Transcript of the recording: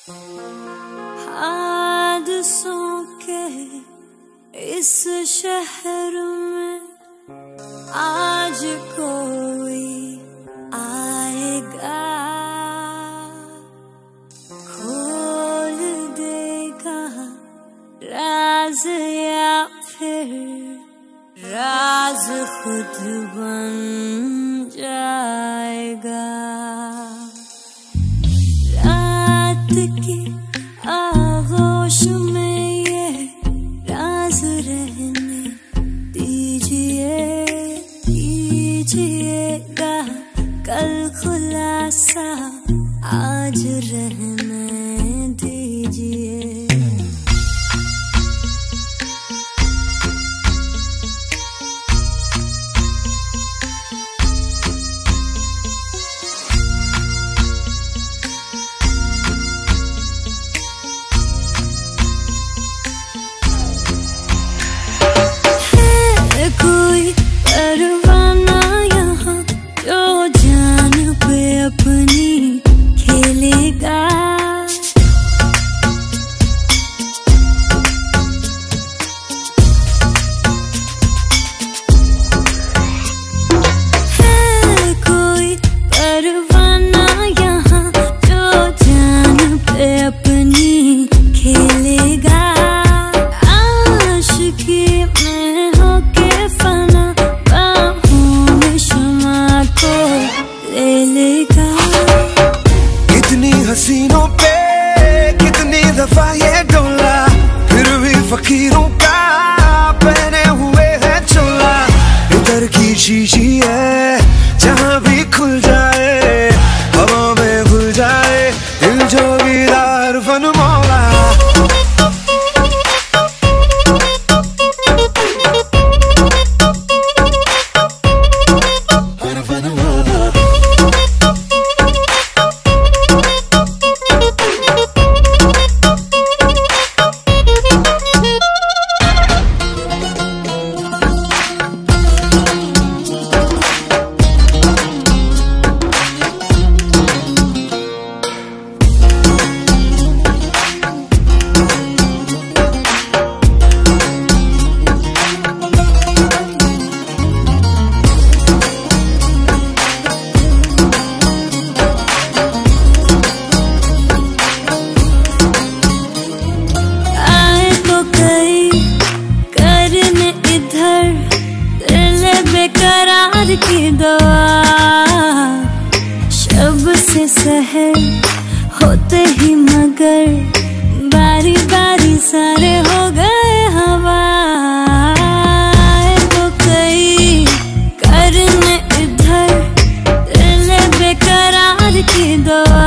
हादसों के इस शहर में आज कोई आएगा, खोल देगा राज या फिर राज खुद बन जाएगा। रात की आगोश में ये राज रहने दीजिए, कीजिएगा कल खुलासा आज रहने दीजिए। कोई परवाना यहाँ जो जान पे अपनी खेलेगा, है कोई परवाना यहाँ जो जान पे अपनी खेलेगा। आशिकी में होके फना बाहों में शमा को ले लेगा। कितनी हसीनों पे कितनी दफा ये डोला, फिर भी फकीरों का पहने हुए है चोला। इधर की शीशी है जहाँ भी खुल जाए, हवा में घुल जाए दिल जोगीदार फन मौला। बेकरार की दुआ शब से सहर होते ही मगर बारी बारी सारे हो गए हवा। तो कई करने इधर दिल बेकरार की दुआ